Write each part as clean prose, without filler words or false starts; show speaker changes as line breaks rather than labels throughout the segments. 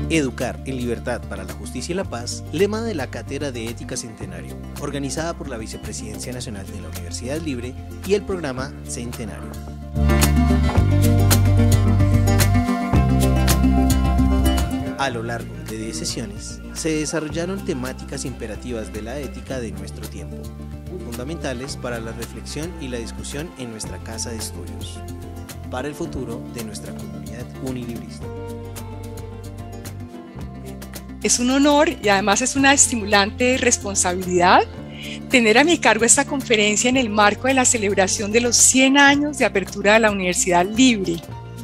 Educar en libertad para la justicia y la paz, lema de la Cátedra de Ética Centenario, organizada por la Vicepresidencia Nacional de la Universidad Libre y el programa Centenario. A lo largo de 10 sesiones, se desarrollaron temáticas imperativas de la ética de nuestro tiempo, fundamentales para la reflexión y la discusión en nuestra casa de estudios, para el futuro de nuestra comunidad unilibrista.
Es un honor y además es una estimulante responsabilidad tener a mi cargo esta conferencia en el marco de la celebración de los 100 años de apertura de la Universidad Libre.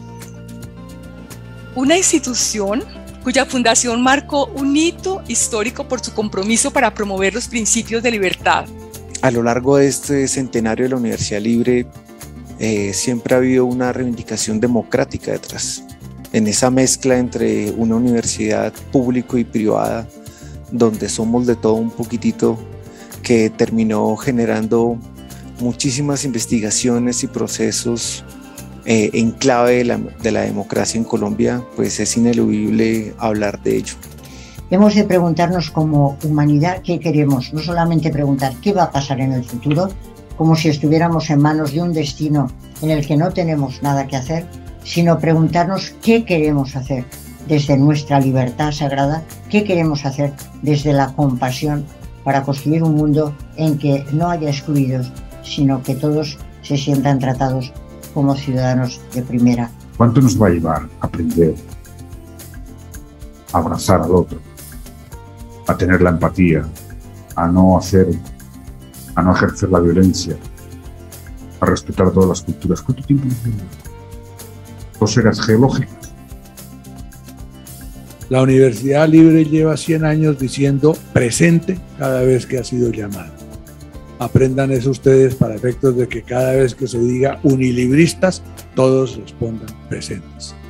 Una institución cuya fundación marcó un hito histórico por su compromiso para promover los principios de libertad.
A lo largo de este centenario de la Universidad Libre siempre ha habido una reivindicación democrática detrás. En esa mezcla entre una universidad pública y privada, donde somos de todo un poquitito, que terminó generando muchísimas investigaciones y procesos en clave de la democracia en Colombia, pues es ineludible hablar de ello.
Hemos de preguntarnos como humanidad qué queremos, no solamente preguntar qué va a pasar en el futuro, como si estuviéramos en manos de un destino en el que no tenemos nada que hacer, sino preguntarnos qué queremos hacer desde nuestra libertad sagrada, qué queremos hacer desde la compasión para construir un mundo en que no haya excluidos, sino que todos se sientan tratados como ciudadanos de primera.
¿Cuánto nos va a llevar a aprender a abrazar al otro, a tener la empatía, a no ejercer la violencia, a respetar todas las culturas? ¿Cuánto tiempo nos lleva? 2 eras geológicas.
La Universidad Libre lleva 100 años diciendo presente cada vez que ha sido llamada. Aprendan eso ustedes para efectos de que cada vez que se diga unilibristas, todos respondan presentes.